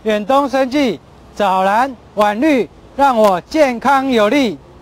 远东生技，早蓝晚绿，让我健康有力。